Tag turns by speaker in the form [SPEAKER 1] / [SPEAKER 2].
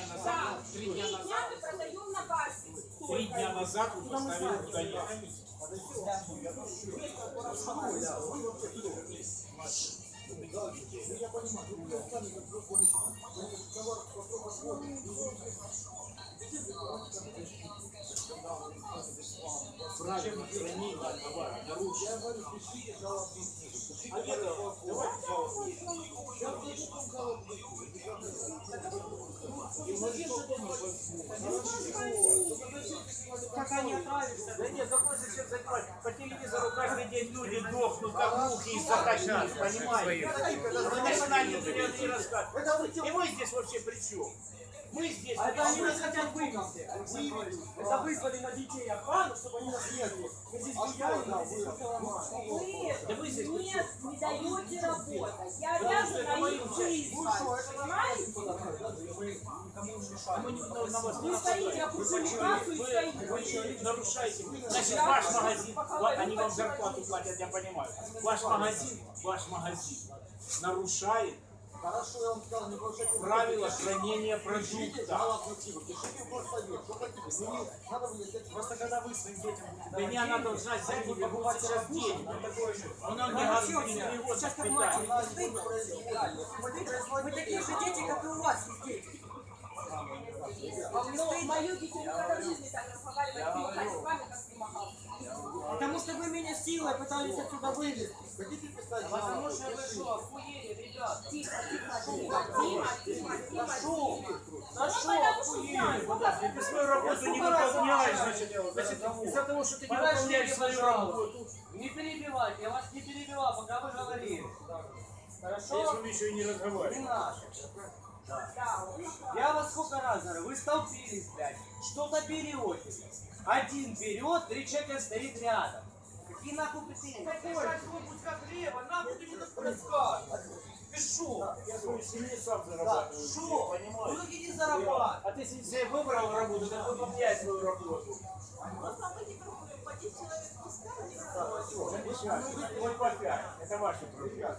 [SPEAKER 1] дня назад,
[SPEAKER 2] Да,
[SPEAKER 1] 3 дня
[SPEAKER 2] мы
[SPEAKER 1] назад,
[SPEAKER 2] продаем на базе.
[SPEAKER 1] 3 дня назад вы поставили туда я.
[SPEAKER 3] Я понимаю, вы сами как вы поняли, товар
[SPEAKER 1] Правильно, хранение товара, нарушение.
[SPEAKER 3] я говорю, пишите жалобную книгу.
[SPEAKER 1] А это, давайте жалобную.
[SPEAKER 3] Я напишу жалобную книгу.
[SPEAKER 1] И мы что дома
[SPEAKER 4] Как они отравятся?
[SPEAKER 1] Да нет, какой зачем занимать? По телевизору каждый день люди дохнут, как мухи из-за качан, понимаете? Вы начинали не рассказывать. И мы здесь вообще при чем? Мы здесь
[SPEAKER 4] А это
[SPEAKER 1] при
[SPEAKER 4] они
[SPEAKER 1] чем?
[SPEAKER 4] нас хотят вывести, Александр Иванович. Это вызвали на детей охрану, чтобы они нас ехали. Мы здесь гуляем, мы здесь ломаем.
[SPEAKER 1] Да вы здесь при
[SPEAKER 2] Нет,
[SPEAKER 1] чем?
[SPEAKER 2] не даете работать. Я
[SPEAKER 1] Потому что
[SPEAKER 2] обязана
[SPEAKER 1] это мои
[SPEAKER 2] их
[SPEAKER 1] участки.
[SPEAKER 2] вызвать. Понимаете?
[SPEAKER 1] Мы на вас
[SPEAKER 2] Вы стоите, окружили кассу и стоите.
[SPEAKER 1] Вы нарушаете. Значит, ваш магазин, они вам зарплату платят, я понимаю. Ваш магазин нарушает
[SPEAKER 3] Хорошо, я вам сказал, не нарушайте
[SPEAKER 1] правила хранения продукта.
[SPEAKER 3] жалобную книгу. Пишите в горсовет, что хотите. Мне надо выяснять.
[SPEAKER 4] Просто когда вы своим детям
[SPEAKER 1] Да не она должна взять и покупать сейчас денег. Он не перевод
[SPEAKER 4] сейчас как
[SPEAKER 1] питания.
[SPEAKER 4] матери не стыдно. Вы такие же дети, как и у вас есть дети. Вам не
[SPEAKER 2] Но
[SPEAKER 4] стыдно?
[SPEAKER 2] мою детей никогда в жизни так разговаривать не махать руками, как ты махал.
[SPEAKER 4] Потому что вы меня силой пытались отсюда вывести.
[SPEAKER 3] Хотите писать
[SPEAKER 4] Потому
[SPEAKER 3] жалобу?
[SPEAKER 4] что вы что, охуели, ребята?
[SPEAKER 2] Тихо, тихо, тихо, тихо, тихо, тихо.
[SPEAKER 4] За что
[SPEAKER 2] Потому что
[SPEAKER 4] охуели?
[SPEAKER 2] знаешь,
[SPEAKER 1] Ты свою работу не выполняешь, значит, из-за того, что ты не выполняешь свою работу.
[SPEAKER 4] Не перебивайте, я вас не перебивал, пока вы говорили.
[SPEAKER 1] Я с
[SPEAKER 4] Хорошо?
[SPEAKER 1] вами еще и не
[SPEAKER 4] Не
[SPEAKER 1] разговариваю.
[SPEAKER 4] надо. Я вас сколько раз говорю, вы столпились, блядь, что-то берете. Один берет, 3 человека стоит рядом. Какие нахуй претензии? Какой? Куска хлеба, нахуй ты мне так рассказываешь? Ты шо?
[SPEAKER 1] Я свою семью сам зарабатываю.
[SPEAKER 4] Шо?
[SPEAKER 1] Понимаешь?
[SPEAKER 4] Ну иди зарабатывай.
[SPEAKER 1] А ты себе выбрал работу, так выполняй свою работу. Вот по 5. Это ваши проблемы.